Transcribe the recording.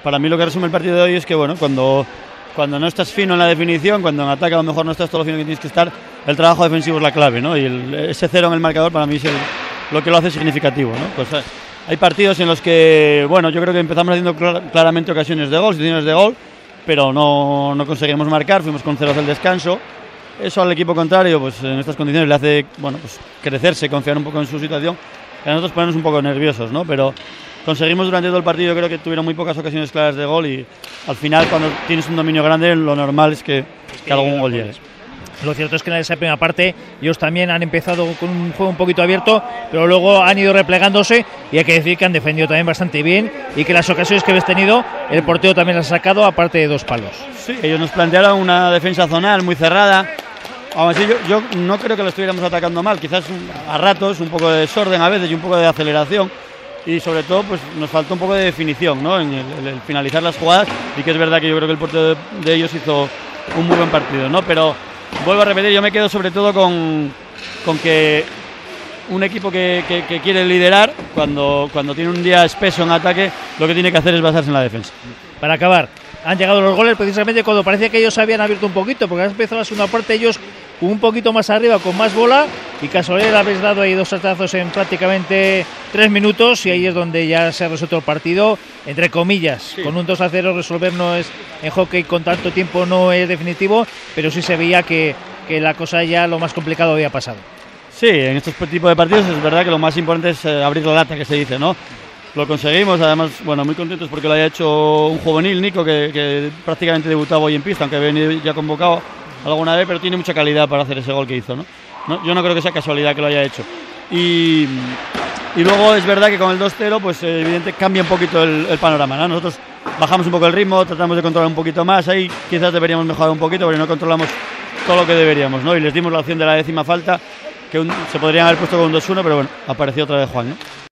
para mí lo que resume el partido de hoy es que, bueno, cuando no estás fino en la definición, cuando en ataque a lo mejor no estás todo lo fino que tienes que estar, el trabajo defensivo es la clave, ¿no? Y ese 0 en el marcador para mí es lo que lo hace significativo, ¿no? Pues hay partidos en los que, bueno, yo creo que empezamos haciendo claramente ocasiones de gol, situaciones de gol, pero no conseguimos marcar, fuimos con 0 del descanso. Eso al equipo contrario, pues en estas condiciones le hace, bueno, pues crecerse, confiar un poco en su situación, y a nosotros ponernos un poco nerviosos, ¿no? Pero conseguimos durante todo el partido, yo creo que tuvieron muy pocas ocasiones claras de gol y al final cuando tienes un dominio grande lo normal es que algún gol llegue. Lo cierto es que en esa primera parte ellos también han empezado con un juego un poquito abierto, pero luego han ido replegándose y hay que decir que han defendido también bastante bien y que las ocasiones que habéis tenido el portero también las ha sacado, aparte de 2 palos. Sí, ellos nos plantearon una defensa zonal muy cerrada. Aún así, yo no creo que lo estuviéramos atacando mal, quizás a ratos un poco de desorden a veces y un poco de aceleración. Y sobre todo pues nos faltó un poco de definición, ¿no? En el finalizar las jugadas, y que es verdad que yo creo que el portero de ellos hizo un muy buen partido, ¿no? Pero vuelvo a repetir, yo me quedo sobre todo con que un equipo que quiere liderar, cuando tiene un día espeso en ataque, lo que tiene que hacer es basarse en la defensa. Para acabar, han llegado los goles precisamente cuando parecía que ellos se habían abierto un poquito, porque han empezado la segunda parte ellos un poquito más arriba, con más bola, y casualidad le habéis dado ahí 2 saltazos en prácticamente 3 minutos, y ahí es donde ya se ha resuelto el partido, entre comillas. Sí. Con un 2-0 resolver no es, en hockey con tanto tiempo no es definitivo, pero sí se veía que la cosa ya lo más complicado había pasado. Sí, en estos tipos de partidos es verdad que lo más importante es abrir la lata, que se dice, ¿no? Lo conseguimos, además, bueno, muy contentos porque lo haya hecho un juvenil, Nico, que prácticamente debutaba hoy en pista, aunque había venido ya convocado alguna vez, pero tiene mucha calidad para hacer ese gol que hizo, ¿no? Yo no creo que sea casualidad que lo haya hecho. Y luego es verdad que con el 2-0, pues evidente cambia un poquito el panorama, ¿no? Nosotros bajamos un poco el ritmo, tratamos de controlar un poquito más, ahí quizás deberíamos mejorar un poquito, porque no controlamos todo lo que deberíamos, ¿no? Y les dimos la opción de la 10ª falta, que se podrían haber puesto con un 2-1, pero bueno, apareció otra vez Juan, ¿no?